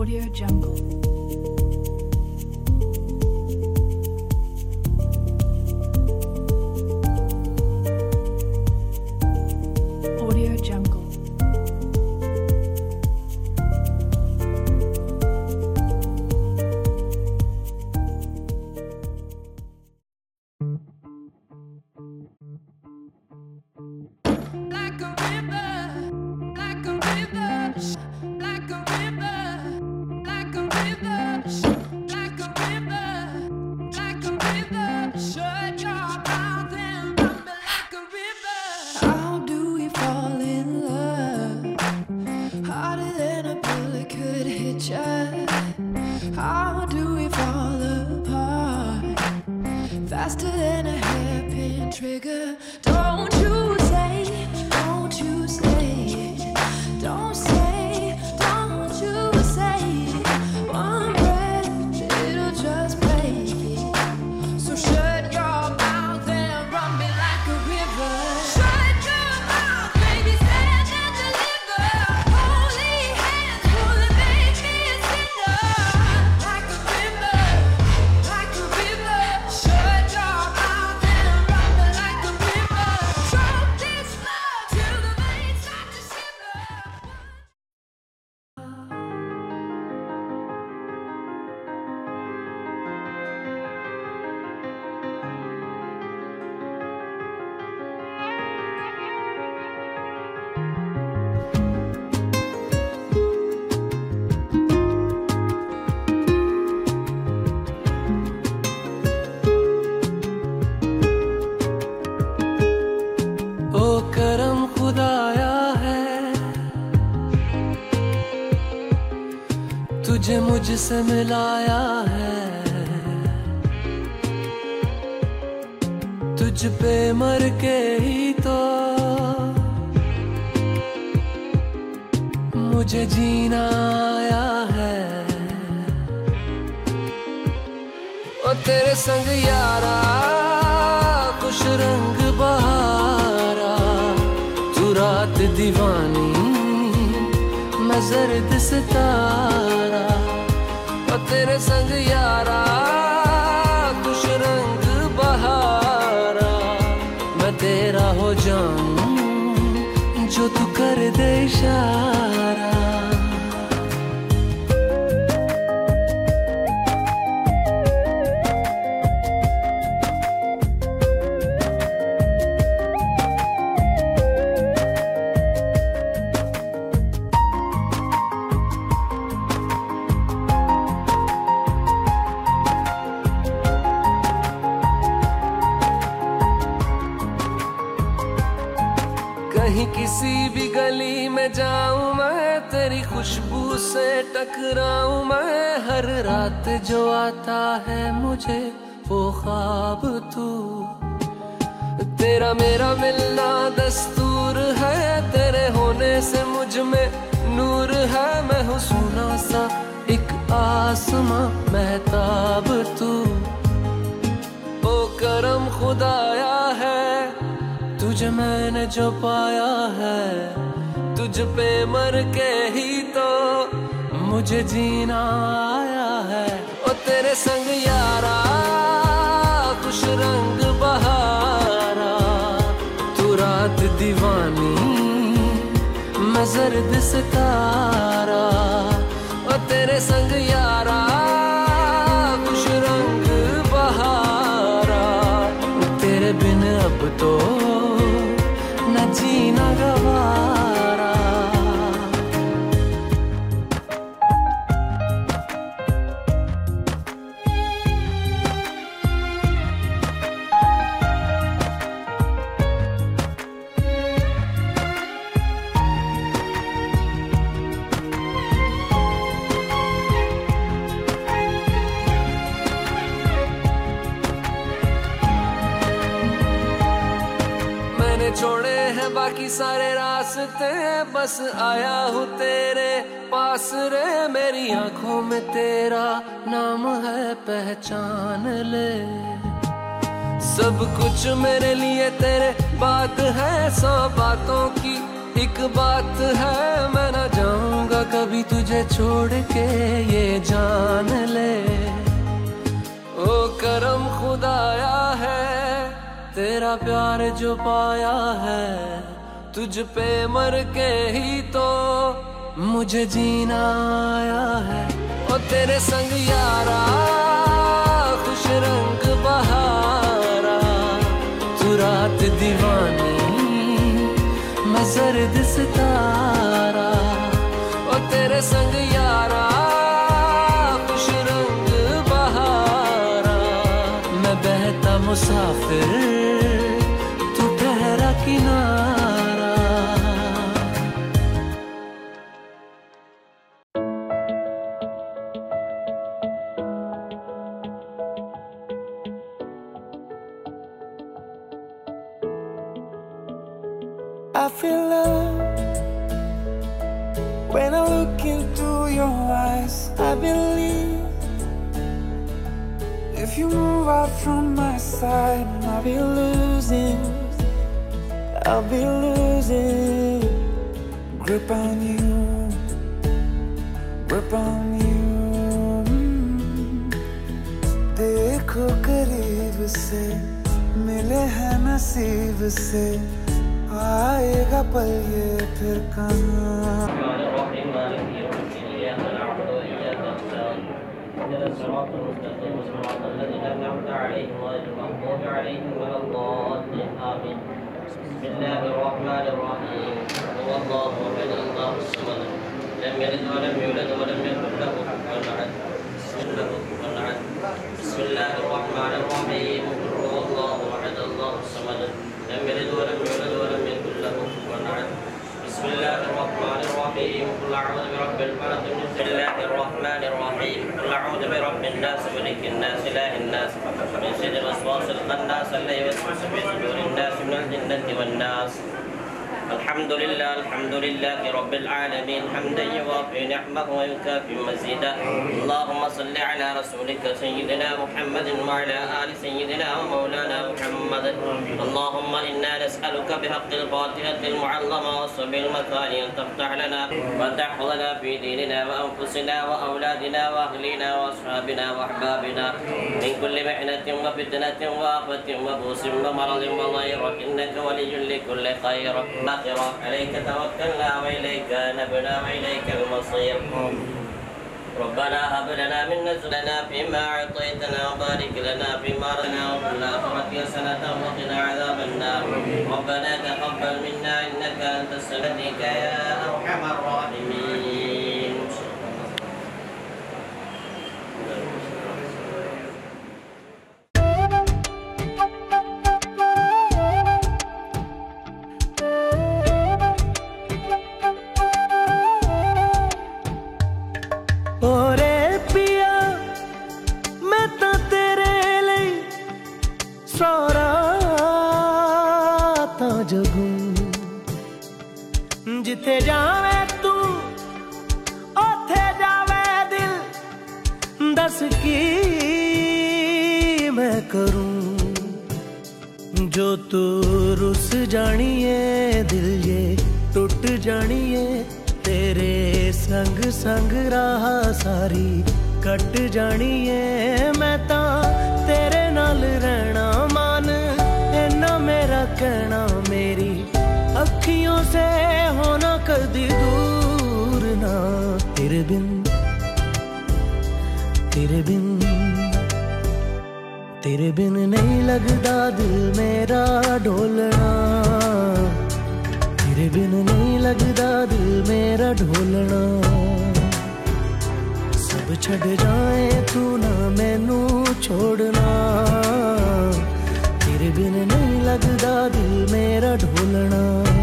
Audio Jungle. Audio Jungle. Like a river, like a river, like a river, like a river, like a river, like a river. Shut your mouth and run me like a river. How do we fall in love? Harder than a bullet could hit ya. How do we fall apart? Faster than a hairpin trigger. Don't you say, don't you say, don't say, don't you say. One breath, it'll just break. So shut your mouth and run me like a river. Shut your mouth, baby, stand and deliver. Holy hands pulling, make me a sinner. Like a river, like a river. Shut your mouth and run me like a river. Choke this love till the veins start to shiver. ओ करम खुदाया है तुझे मुझसे मिलाया है तुझ पे मर के ही तो मुझे जीना आया है ओ तेरे संग यारा खुश रंग बहारा तू रात दीवानी मैं जर्द सितारा ओ तेरे संग यारा खुश रंग बहारा मैं तेरा हो जाऊं जो तू कर दे इशारा कहीं किसी भी गली में जाऊं मैं तेरी खुशबू से टकराऊं मैं हर रात जो आता है मुझे वो ख्वाब तू तेरा मेरा मिलना दस्तूर है तेरे होने से मुझ में नूर है मैं हूँ सोना सा एक आसमां महताब तू ओ करम खुदाया है तुझे मैंने जो पाया है तुझ पे मर के ही तो मुझे जीना आया है ओ तेरे संग यारा खुश रंग बहारा तू रात दीवानी मैं जर्द सितारा ओ तेरे संग यारा खुश रंग बहारा तेरे बिन अब तो न जीना गवारा छोड़े हैं बाकी सारे रास्ते बस आया हूँ तेरे पास रे मेरी आंखों में तेरा नाम है पहचान ले सब कुछ मेरे लिए तेरे बात है 100 बातों की एक बात है मैं न जाऊं रहूंगा कभी तुझे छोड़ के, ये जान ले। ओ करम खुदाया है तेरा प्यार जो पाया है, तुझ पे मर के ही तो मुझे जीना आया है। ओ तेरे संग यारा खुश रंग बहारा, तू रात दीवानी मैं जर्द सितारा। ओ तेरे संग यारा खुश रंग बहारा, मैं बहता मुसाफिर तू ठहरा किनारा। I feel love when I look into your eyes. I believe if you move out from my side, I'll be losing grip on you, grip on you. देखो करीब से मिले हैं नसीब से, आएगा पल ये फिर कहाँ। الصراط المستقيم صراط الذين أنعمت عليهم غير المغضوب عليهم ولا الضالين آمين. بسم الله الرحمن الرحيم. هو الله أحد الله الصمد لم يلد ولم يولد ولم يكن له كفوا أحد. بسم الله الرحمن الرحيم. هو الله أحد الله الصمد لم يلد ولم يولد ولم يكن له كفوا أحد. بسم الله الرحمن الرحيم. قل أعوذ برب الفلق. بسم الله الرحمن الرحيم. قل أعوذ برب الناس ملك الناس إله الناس من شر الوسواس الخناس الذي يوسوس في صدور الناس من الجنة والناس. الحمد لله رب العالمين حمدا يوافي نعمه ويكافئ مزيدا. اللهم صل على رسولك سيدنا محمد وعلى آل سيدنا ومولانا محمد. اللهم إنا نسألك بحق الفاتحة المعلمة والصبر المثاني أن تفتح لنا وتحفظنا في ديننا وأنفسنا وأولادنا وأهلنا وأصحابنا وأحبابنا من كل محنة وفتنة وآفة وبؤس ومرض وضير، إنك ولي لكل خير. عليك توكلنا وإليك نبنا وإليك المصير. ربنا هب لنا من نزلنا فيما أعطيتنا وبارك لنا فيما رزقنا وفي الآخرة حسنة وقنا عذاب النار. ربنا تقبل منا إنك أنت السميع يا أرحم الراحمين. जिथे जावे तू ओथे जावे दिल, दस की मैं करूं जो तू रुस जानिए, दिल ये टूट जानिए। तेरे संग संग राह सारी कट जानिए। मैं ता तेरे नाल रहना मान इन्ना मेरा कहना, मेरी अखियों से होना कदी दूर ना। तेरे बिन नहीं लगदा दिल मेरा ढोलना। तेरे बिन नहीं लगदा दिल मेरा ढोलना। सब छड़ जाए तू ना मैनू छोड़ना। तेरे बिन नहीं लगदा दिल मेरा ढोलना।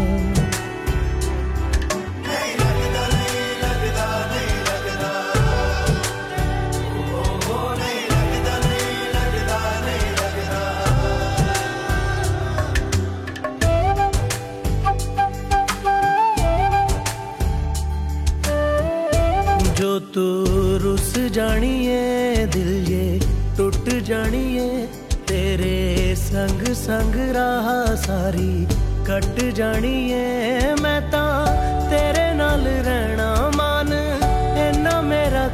जो तू रुस जानिए, दिल ये टूट जानिए। तेरे संग संग राह सारी कट जानिए। मैं ता तेरे नाल रहना मान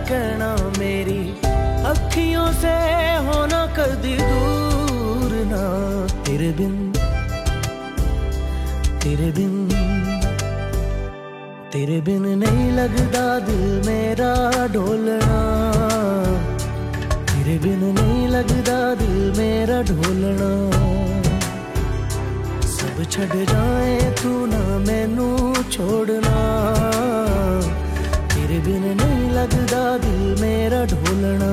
कहना मेरी अखियों से होना कदी दूर ना तेरे बिन नहीं लगदा दिल मेरा ढोलना तेरे बिन नहीं लगदा दिल मेरा ढोलना सब छड़ जाए तू ना मैनू छोड़ना तेरे बिन नहीं लगदा दिल मेरा ढोलना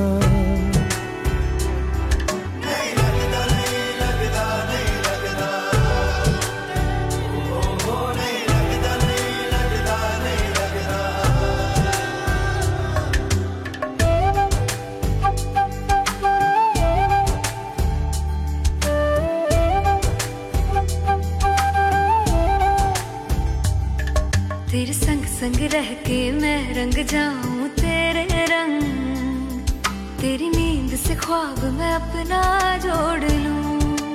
तेरे संग संग रह के मैं रंग जाऊं तेरे रंग तेरी नींद से ख्वाब मैं अपना जोड़ लूं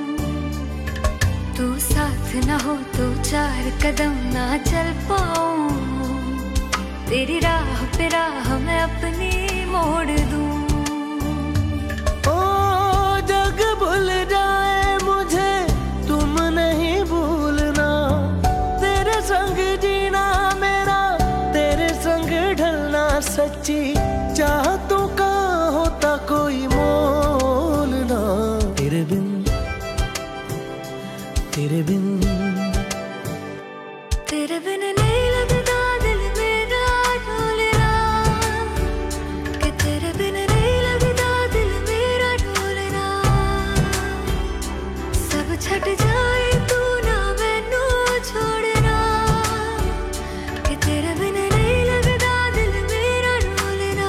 तू साथ ना हो तो चार कदम ना चल पाऊं तेरी राह पे राह मैं अपनी मोड़ दूं ओ जग भूल जाए मुझे तुम नहीं भूलना तेरे संग जीना मेरा तेरे संग ढलना सच्ची चाहतों का होता कोई मोल ना तेरे बिन नहीं लगदा दिल मेरा ढोलना कि तेरे बिन नहीं लगदा दिल मेरा ढोलना सब छट जाए तू ना मैनू छोड़ना कि तेरे बिन नहीं लगदा दिल मेरा ढोलना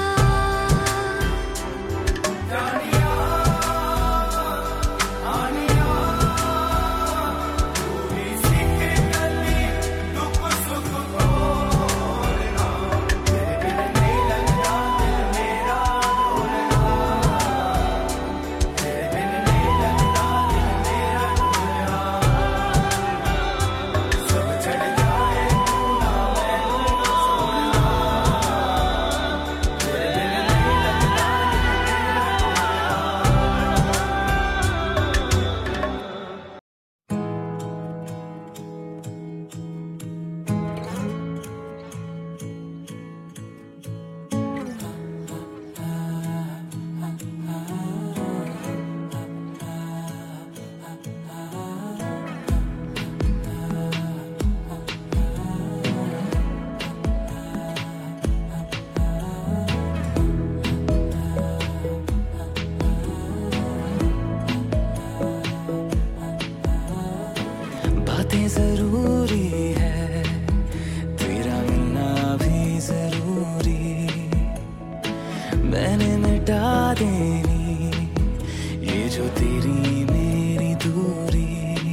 बातें जरूरी है तेरा मिलना भी जरूरी मैंने मिटा देनी ये जो तेरी मेरी दूरी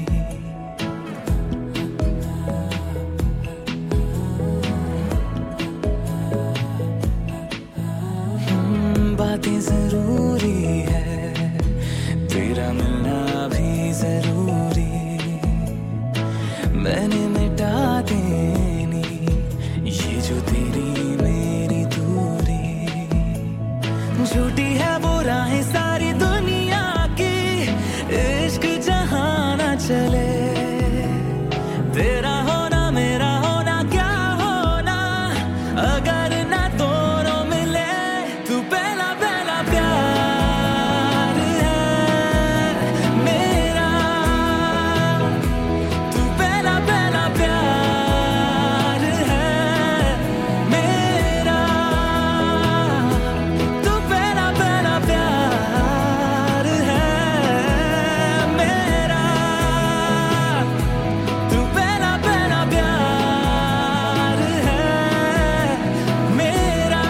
बातें जरूरी है तेरा मिलना भी जरूरी मैंने मिटा देनी ये जो तेरी मेरी दूरी झूठी है वो राहें सारी दुनिया की इश्क जहां ना चले तेरा होना मेरा होना क्या होना अगर ना दोनों मिले तू पहला पहला प्यार है मेरा तू पहला पहला प्यार है मेरा तू पहला पहला प्यार है मेरा तू पहला पहला प्यार है मेरा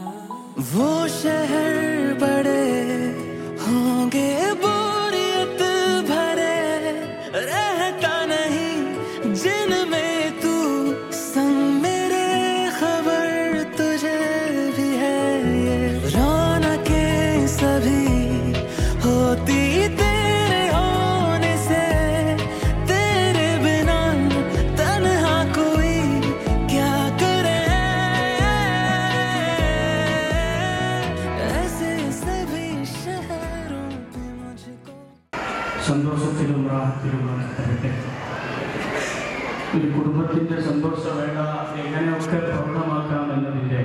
वो शहर बड़े होंगे बोरियत होती तेरे होने से, तेरे बिना तन्हा कोई क्या करे, ऐसे सभी शहरों में मुझको സന്തോഷത്തിലും റാഹത്തിലുമാണ് തരട്ടെ. ഒരു കുടുംബത്തിൻ്റെ സന്തോഷവേള എങ്ങനെയൊക്കെ പൂർണ്ണമാക്കാമെന്നതിൻ്റെ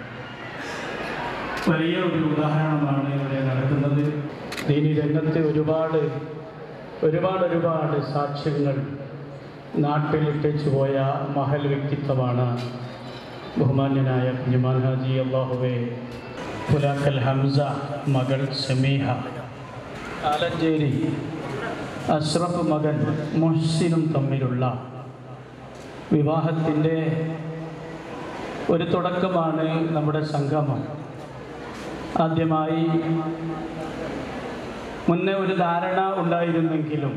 വലിയ ഒരു ഉദാഹരണമാണ് ഇവിടെ നടക്കുന്നത്. ദീനി രംഗത്തെ ഒരുപാട് സാക്ഷ്യങ്ങൾ നാട്ടിലിട്ടേച്ചു പോയ മഹൽ വ്യക്തിത്വമാണ് ബഹുമാന്യനായ കുഞ്ഞുമാൻ ഹാജി. അള്ളാഹുവേ, പുലാക്കൽ ഹംസ മകൾ ഷമീഹ, ആലഞ്ചേരി അഷ്റഫ് മകൻ മൊഹ്സിനും തമ്മിലുള്ള വിവാഹത്തിൻ്റെ ഒരു തുടക്കമാണ് നമ്മുടെ സംഗമം. ആദ്യമായി മുന്നേ ഒരു ധാരണ ഉണ്ടായിരുന്നെങ്കിലും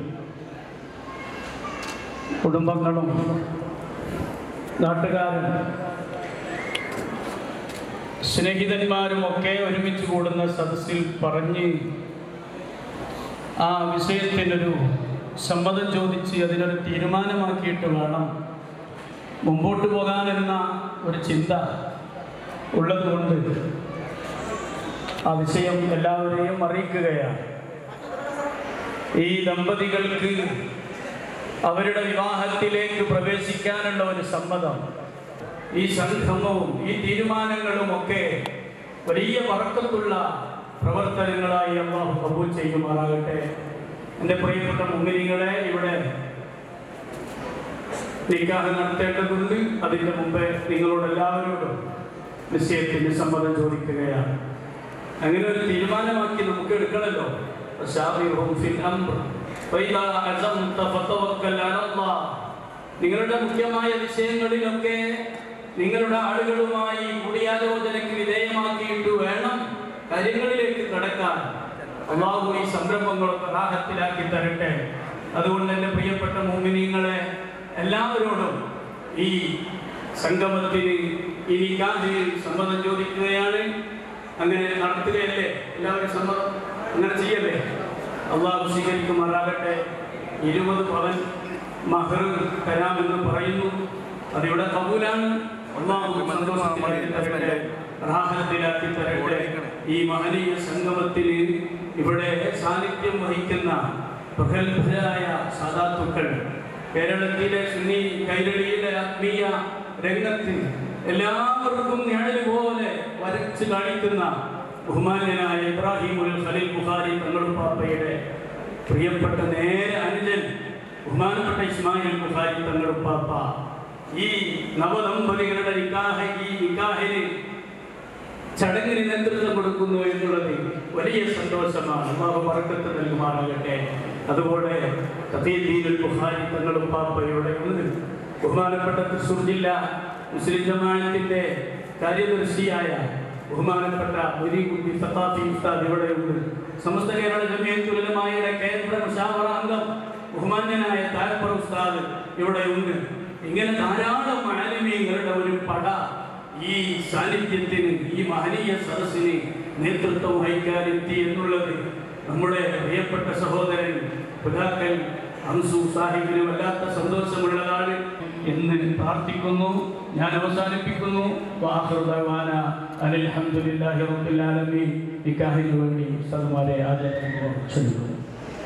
കുടുംബങ്ങളും നാട്ടുകാരും സ്നേഹിതന്മാരുമൊക്കെ ഒരുമിച്ച് കൂടുന്ന സദസ്സിൽ പറഞ്ഞ് ആ വിഷയത്തിനൊരു സമ്മതം ചോദിച്ച് അതിനൊരു തീരുമാനമാക്കിയിട്ട് വേണം മുമ്പോട്ട് പോകാനെന്ന ഒരു ചിന്ത ഉള്ളതുകൊണ്ട് ആ വിഷയം എല്ലാവരെയും അറിയിക്കുകയാണ്. ഈ ദമ്പതികൾക്ക് അവരുടെ വിവാഹത്തിലേക്ക് പ്രവേശിക്കാനുള്ള ഒരു സമ്മതം, ഈ സംഗമവും ഈ തീരുമാനങ്ങളുമൊക്കെ വലിയ ബറക്കത്തുള്ള പ്രവർത്തനങ്ങളായി അല്ലാഹു കബൂൽ ചെയ്യുമാറാകട്ടെ. എൻ്റെ പ്രിയപ്പെട്ട മുഅ്മിനീങ്ങളെ, ഇവിടെ നിക്കാഹ് നടത്തേണ്ടതുണ്ട്. അതിൻ്റെ മുമ്പേ നിങ്ങളോട് എല്ലാവരോടും നിശ്ചയത്തിന് സമ്മതം ചോദിക്കുകയാണ്. അങ്ങനെ ഒരു തീരുമാനമാക്കി നമുക്ക് എടുക്കണമല്ലോ. നിങ്ങളുടെ മുഖ്യമായ വിഷയങ്ങളിലൊക്കെ നിങ്ങളുടെ ആളുകളുമായി കൂടിയാലോചനയ്ക്ക് വിധേയമാക്കിയിട്ട് വേണം കാര്യങ്ങളിലേക്ക് കടക്കാൻ. അല്ലാഹു ഈ സംരംഭങ്ങളൊക്കെ റാഹത്തിലാക്കി തരട്ടെ. അതുകൊണ്ട് എൻ്റെ പ്രിയപ്പെട്ട മുഅ്മിനീങ്ങളെ, എല്ലാവരോടും ഈ സംഗമത്തിന് ഈ നിക്കാഹിൽ സമ്മതം ചോദിക്കുകയാണ്. അങ്ങനെ നടത്തുകയല്ലേ, എല്ലാവരും സമ്മതം അങ്ങനെ ചെയ്യല്ലേ. അല്ലാഹു സ്വീകരിക്കുമാറാകട്ടെ. 20 പവൻ മഹർ തരാമെന്ന് പറയുന്നു. അതിവിടെ കബൂലാണ്. അല്ലാഹു സന്തോഷത്തിലാക്കി തരട്ടെ, റാഹത്തിലാക്കി തരട്ടെ. ഈ മഹനീയ സംഗമത്തിന് ഇവിടെ സാന്നിധ്യം വഹിക്കുന്ന പ്രഗത്ഭരായ സാദാത്തുക്കൾ, കേരളത്തിലെ സുന്നി കൈരളിയുടെ ആത്മീയ രംഗത്ത് എല്ലാവർക്കും നിഴൽ പോലെ വരച്ച് കാണിക്കുന്ന ബഹുമാന്യനായ ഇബ്രാഹിമുൽ ഖലീൽ ബുഖാരി തങ്ങളുപ്പാപ്പയുടെ പ്രിയപ്പെട്ട നേരെ അനുജൻ ബഹുമാനപ്പെട്ട ഇസ്മായിൽ ബുഖാരി തങ്ങളുപ്പാപ്പ ഈ നവദമ്പതികളുടെ ഈ നിക്കാഹിന് ചടങ്ങിന് നേതൃത്വം കൊടുക്കുന്നു എന്നുള്ളത് വലിയ സന്തോഷമാണ്. അല്ലാഹു ബറക്കത്ത് നൽകുമാറാകട്ടെ. അതുപോലെ തഖീദീനുൽ ബുഖാരി തങ്ങളുപ്പാപ്പയുടെ ബഹുമാനപ്പെട്ട തൃശ്ശൂർ ജില്ലാ മുസ്ലിം ജമാഅത്തിന്റെ കാര്യദർശിയായ ബഹുമാനപ്പെട്ട മുരീഖുദ്ദി സഖാഫി ഉസ്താദ് ഇവിടെയുണ്ട്. സമസ്ത കേരള ജമിയത്തുൽ ഉലമായുടെ കേന്ദ്ര മുശാവറ അംഗം ബഹുമാന്യനായ താരപ്പുറ ഉസ്താദ് ഇവിടെയുണ്ട്. ഇങ്ങനെ ധാരാളം ആലിമീങ്ങളുടെ ഒരു പട ഈ സാന്നിധ്യത്തിന്, ഈ മഹനീയ സദസ്സിന് നേതൃത്വം വഹിക്കാനെത്തി എന്നുള്ളത് നമ്മുടെ പ്രിയപ്പെട്ട സഹോദരൻ പുലാക്കൽ ഹംസു സാഹിബിന് വല്ലാത്ത സന്തോഷമുള്ളതാണ് എന്ന് പ്രാർത്ഥിക്കുന്നു. ഞാൻ അവസാനിപ്പിക്കുന്നു. അൽഹംദുലില്ലാഹി റബ്ബിൽ ആലമീൻ. നിക്കാഹിന് വേണ്ടി സദമാരെ ആദരപൂർവ്വം ക്ഷണിക്കുന്നു.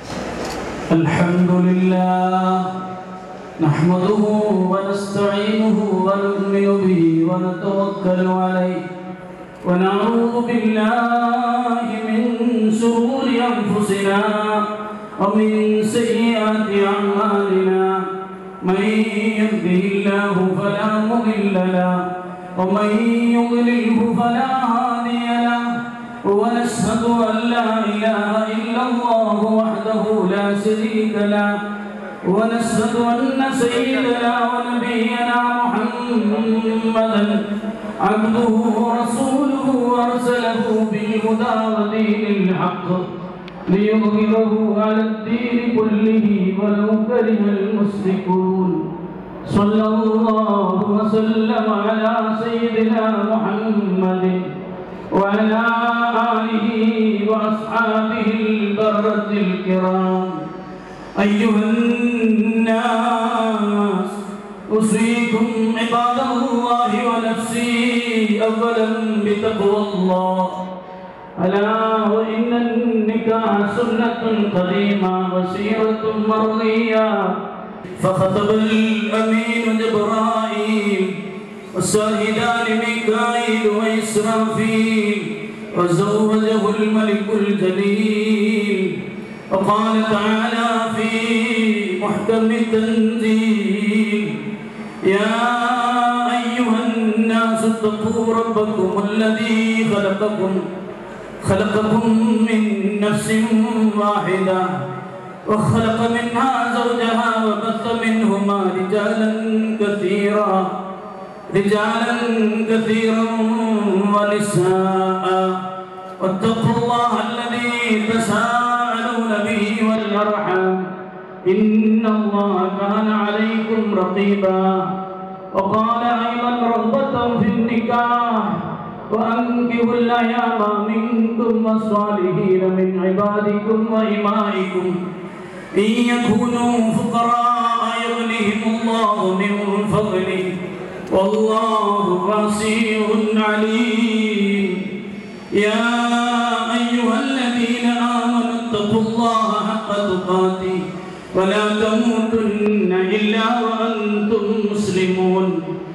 അൽഹംദുലില്ലാഹ് നഹ്മദുഹു വനസ്തഈനുഹു വനുഅ്മിനു ബിഹി വനതവക്കലു അലൈഹി വനഊദു ബില്ലാഹി മിൻ ശുറൂരി അൻഫുസിനാ വമിൻ സയ്യിആതി അഅ്മാലിനാ. من يهده الله فلا مضل له ومن يضلله فلا هادي له ونشهد أن لا إله إلا الله وحده لا شريك له ونشهد أن سيدنا ونبينا محمدا عبده ورسوله أرسله بالهدى ودين الحق ليظهره على الدين كله ولو كره المشركون. صلى الله وسلم على سيدنا محمد وعلى آله وأصحابه البررة الكرام. أيها الناس أوصيكم عباد الله ونفسي أولا بتقوى الله. ألا وإن النكاح سنة قديمة وسيرة مرضية. فخطب الأمين جبرائيل والشاهدان ميكائيل وإسرافيل وزوجه الملك الجليل. وقال تعالى في محكم التنزيل: يا أيها الناس اتقوا ربكم الذي خلقكم من نفس واحدة وخلق منها زوجها وبث منهما رجالا كثيرا ونساء. واتقوا الله الذي تساءلون به والأرحام إن الله كان عليكم رقيبا. وقال أيضا رغبة في النكاح: وأنكحوا الأيام منكم والصالحين من عبادكم وإمائكم إن يكونوا فقراء يغنهم الله من فضله والله واسع عليم. يا أيها الذين آمنوا اتقوا الله حق تقاته ولا تموتن إلا وأنتم مسلمون.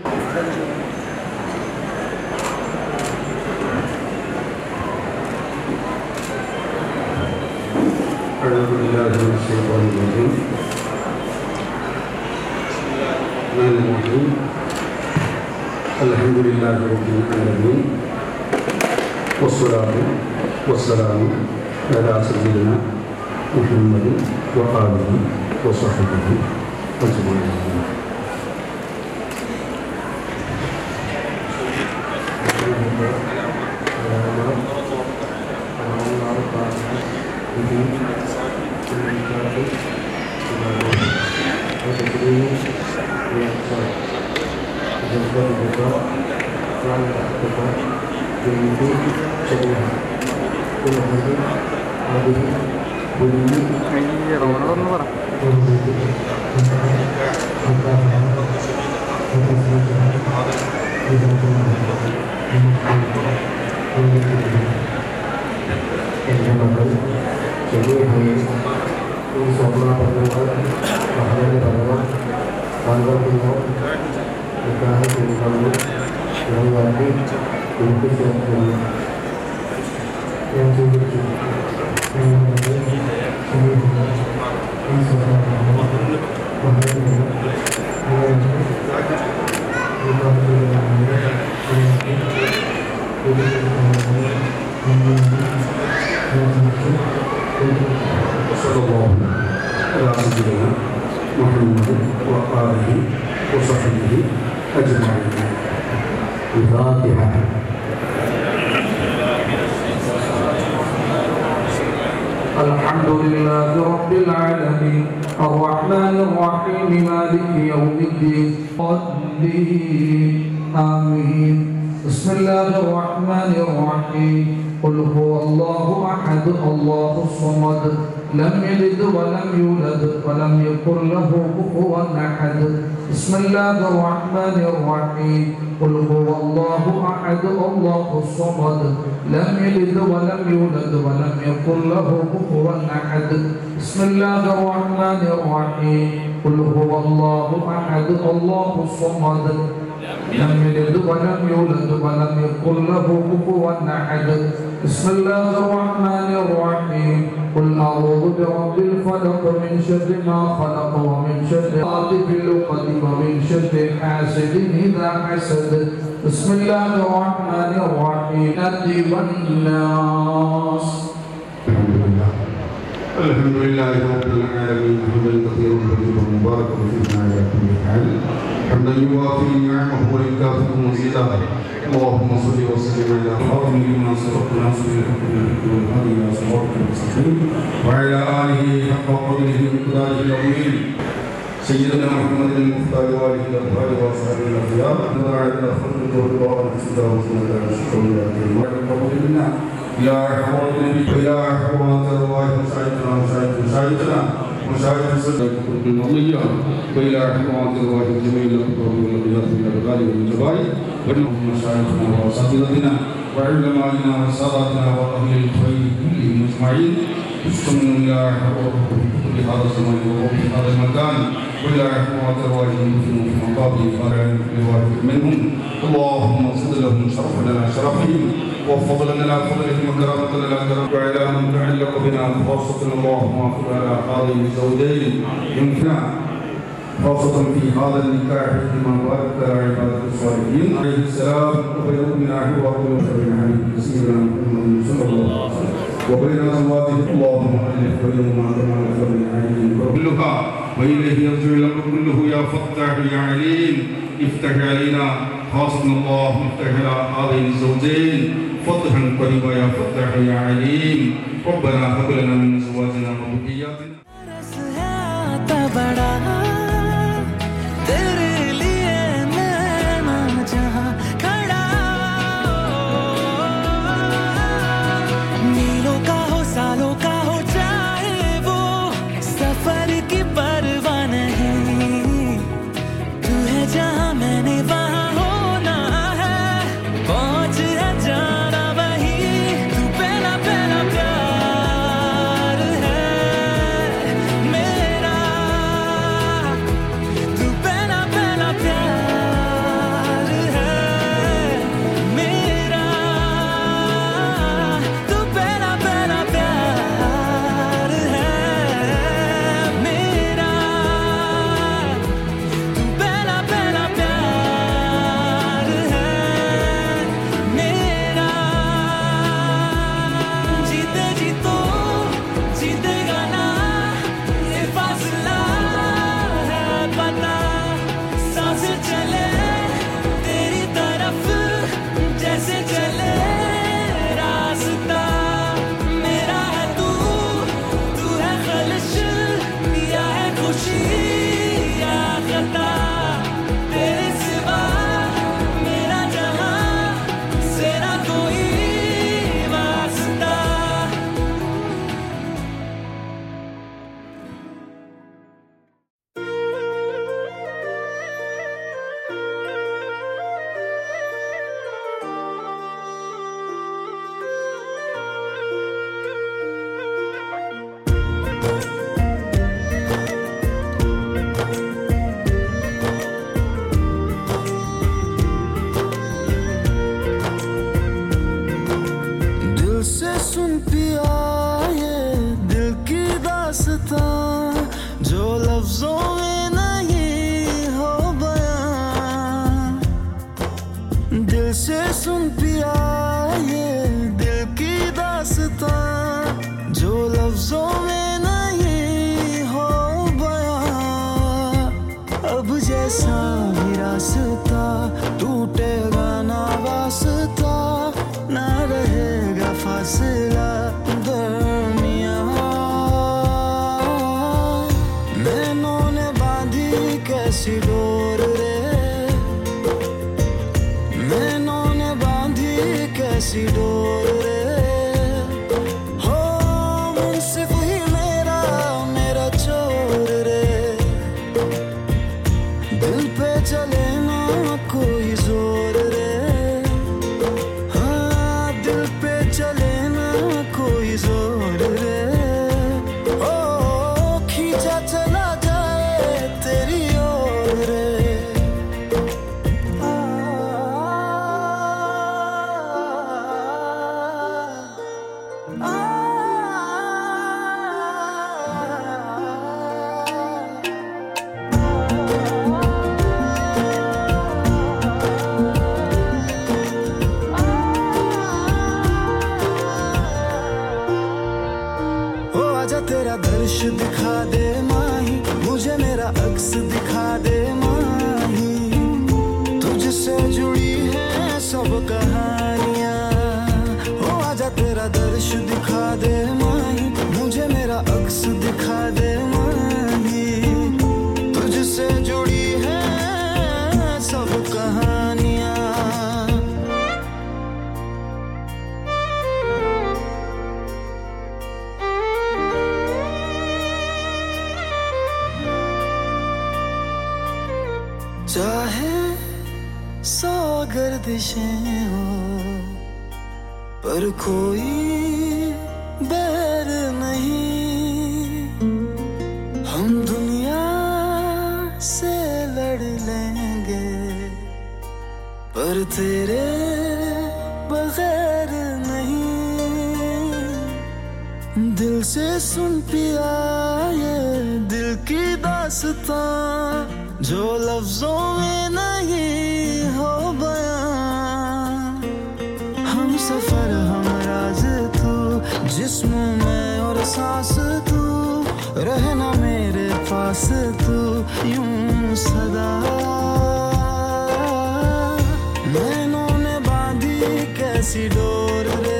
أعوذ بالله من الشيطان الرجيم. الرحمن الرحيم. الحمد لله رب العالمين والصلاة والسلام على سيدنا محمد وآله وصحبه أجمعين. الحمد لله رب العالمين الرحمن الرحيم مالك يوم الدين آمين. بسم الله الرحمن الرحيم. قل هو الله أحد الله الصمد لم يلد ولم يولد ولم يكن له كفوا أحد. بسم الله الرحمن الرحيم. قل هو الله أحد الله الصمد لم يلد ولم يولد ولم يكن له كفوا أحد. بسم الله الرحمن الرحيم. قل هو الله أحد الله الصمد لم يلد ولم يولد ولم يكن له كفوا أحد. بسم الله الرحمن الرحيم. قل أعوذ برب الفلق من شر ما خلق ومن شر غاسق الوقت ومن شر حاسد إذا حسد. بسم الله الرحمن الرحيم. والناس. الحمد لله رب العالمين حمدا كثيرا طيبا مباركا فيه على كل حال حمدا يوافي نعمه ويكافئ مزيدا. اللهم صل وسلم على خاتم لما سبق ناصر الحق والهادي الى صراطك المستقيم وعلى اله حق قدره ومقداره العظيم. سيدنا محمد المختار وآله الأطهار وأصحابه الأخيار نظر على خلق الله ورسوله وسنة رسوله وقبل منا إلى حضرة النبي وإلى حضرات الله مشاهدنا مشاهد الصدق المضية وإلى حضرات الله جميع الأقطاب والقياس بالأبغال والجبال ونحن مشاهدنا وأساتذتنا وعلمائنا وساداتنا وأهل الخير كلهم أجمعين استمن إلى حضرته في هذا الزمان وفي هذا المكان وإلى حضرات الواجبين في مقابل الواجب منهم اللهم صل لهم شرف لنا شرفهم وفضل لنا فضلهم وكرامة لنا كرامة وعلى من تعلق بنا خاصة اللهم اغفر لنا هذين الزوجين يمكننا خاصة في هذا النكاح فيما بارك على عباد الصالحين عليه السلام وبين أمنا حواء وبين حبيب سيدنا محمد صلى الله عليه وسلم وبين أزواجه اللهم ألف بينهما كما ألف بين عينيهم كلها وإليه يرجع الأمر كله يا فتاح يا عليم افتح علينا خاصة الله افتح على هذين الزوجين فتحا قريبا يا فتاح يا عليم ربنا هب لنا من أزواجنا وذرياتنا तुझ चाहे सौ गर्दिशें हो पर कोई बैर नहीं, हम दुनिया से लड़ लेंगे पर तेरे बगैर नहीं। दिल से सुन पिया ये दिल की दास्तां जो लफ्जों में नहीं हो बयां। हम सफर हम राज तू, जिस्म में और सांस तू, रहना मेरे पास तू यूं सदा। नैनों ने बांधी कैसी डोर रे,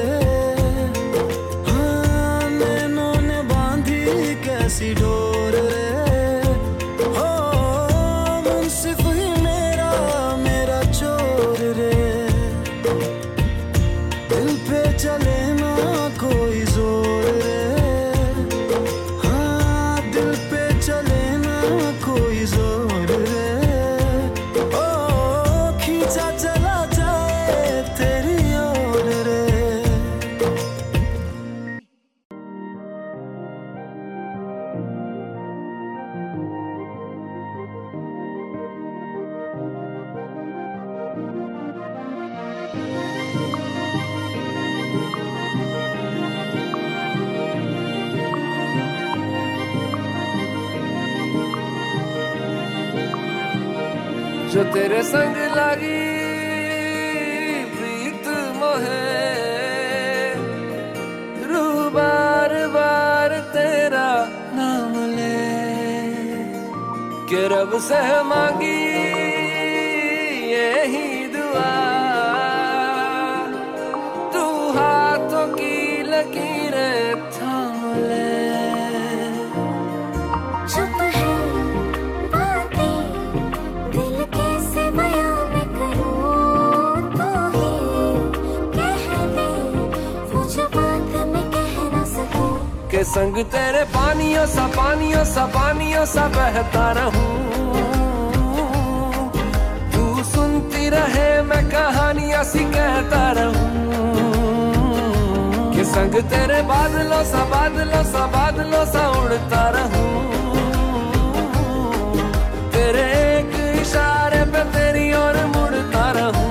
हाँ नैनों ने बांधी कैसी डोर रे। जो तेरे संग लगी प्रीत मोहे, रूह बार बार तेरा नाम ले के रब से मांगी यही दुआ। तू हाथों की लकीरें थाम ले। के संग तेरे पानियों सा बहता रहूं। तू सुनती रहे मैं कहानियां सी कहता रहूं। के संग तेरे बादलों सा उड़ता रहूं। तेरे एक इशारे पे तेरी ओर मुड़ता रहूं।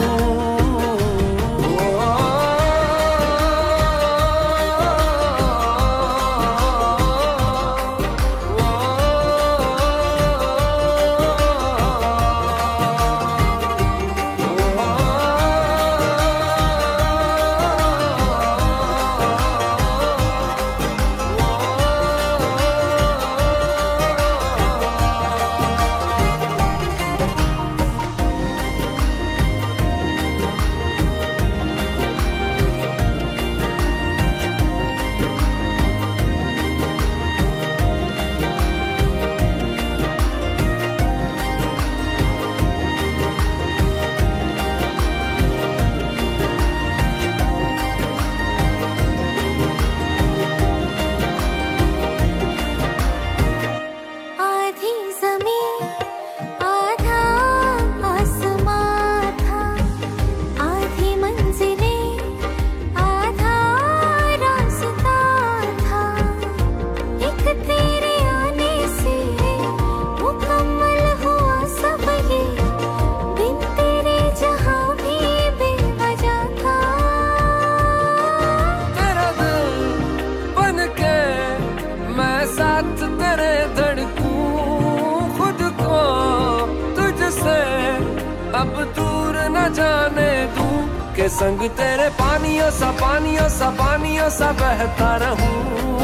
के संग तेरे पानियों सा बहता रहूं।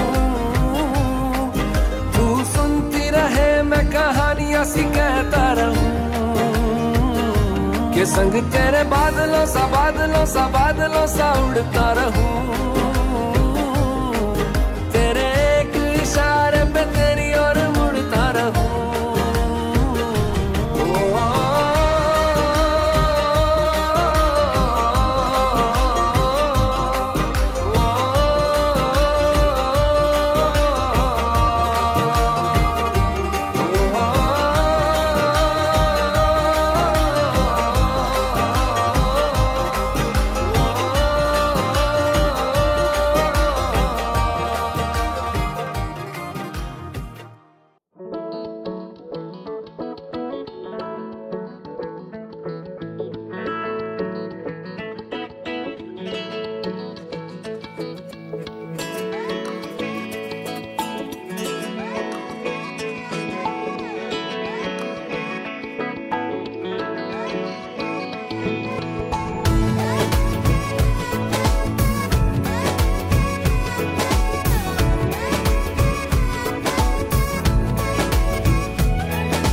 तू सुनती रहे मैं कहानियां सी कहता रहूं। के संग तेरे बादलों सा उड़ता रहूं। तेरे एक इशारे पे तेरी ओर मुड़ता रहूं।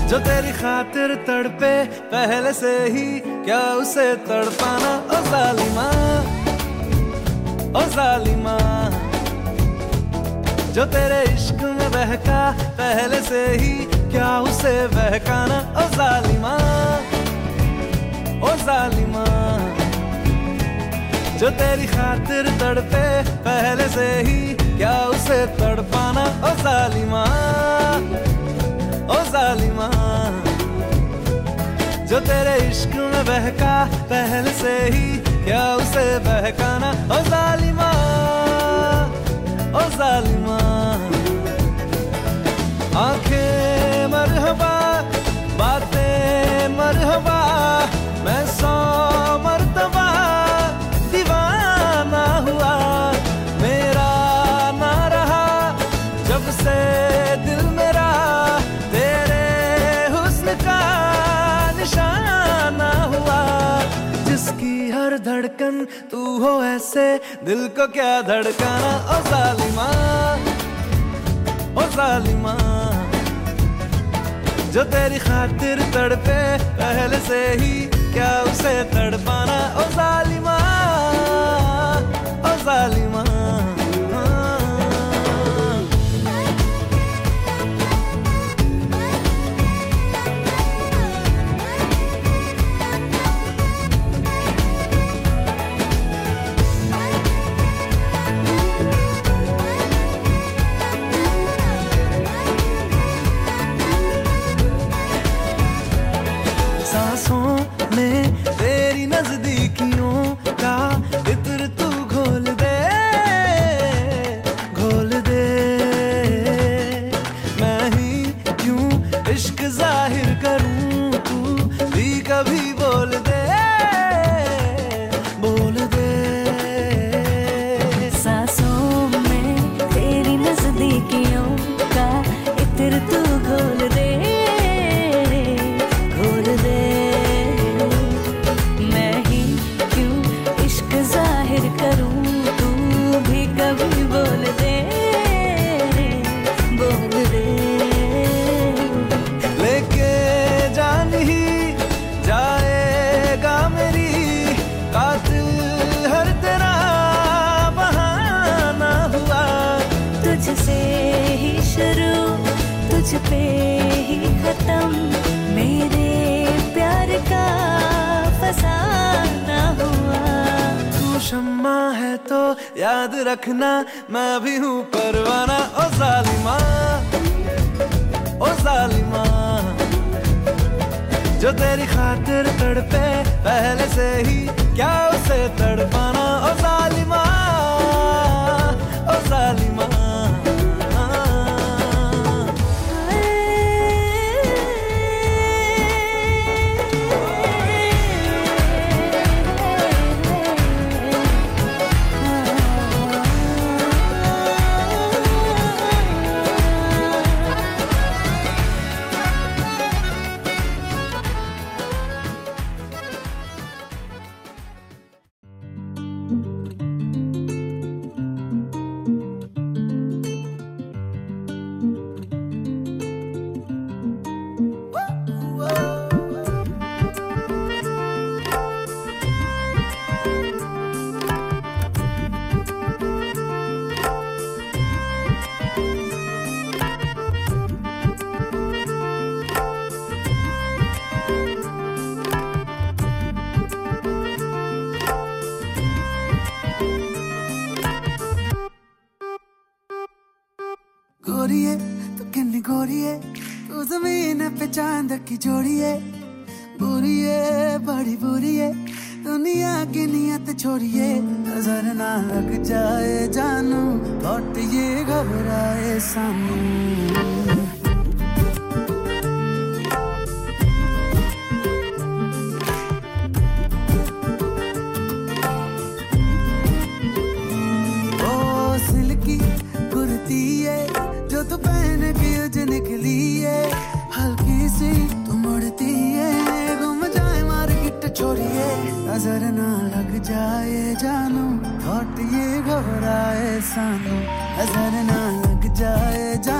जो तेरी खातिर तड़पे पहले से ही क्या उसे तड़पाना ओ जालिमा, ओ जालिमा। जो तेरे इश्क में बहका पहले से ही क्या उसे बहकाना ओ जालिमा, ओ जालिमा। जो तेरी खातिर तड़पे पहले से ही क्या उसे तड़पाना ओ जालिमा, ओ जालिमा। जो तेरे इश्क में बहका पहले से ही क्या उसे बहकाना ओ जालिमा, ओ जालिमा। आंखें मरहबा बातें मरहबा, मैं 100 मर्तबा दीवाना हुआ। मेरा ना रहा जब से दिल मेरा तेरे हुस्न का निशाना हुआ। जिसकी हर धड़कन तू हो ऐसे दिल को क्या धड़काना ओ जालिमा, ओ जालिमा। जो तेरी खातिर तड़पे पहले से ही क्या उसे तड़पाना ओ जालिमा, ओ जालिमा। सांसों में तेरी नजदीकियों का इत्र तू घोल दे, घोल दे। मैं ही क्यों इश्क जाहिर करूं, तू भी कभी बोल दे, बोल दे। सांसों में तेरी नजदीकियों का इत्र तू घोल दे, घोल दे। मैं ही क्यों इश्क जाहिर करूं, तू भी कभी बोल दे, बोल दे। लेके जान ही जाएगा मेरी कातिल हर तेरा बहाना हुआ। तुझसे ही शुरू तुझ पे ही खत्म, मेरे प्यार का फसाना हुआ। तू शम्मा है तो याद रखना मैं भी हूँ परवाना ओ जालिमा, ओ जालिमा। जो तेरी खातिर तड़पे पहले से ही क्या उसे तड़पाना ओ जालिमा, ओ जालिमा। गोरिए तू किन्नी गोरिए, तू जमीन पे चांद की जोड़िए। बुरिए बड़ी बुरिए दुनिया की नियत छोड़िए। नजर ना लग जाए जानू लौट ये घबराए सानू। जो तू पहन के उज निकली है, हल्की सी तू मुड़ती है। घूम जाए मार्केट छोड़िए, नजर ना लग जाए जानू लौट ये घबराए सानू। नजर ना लग जाए जानू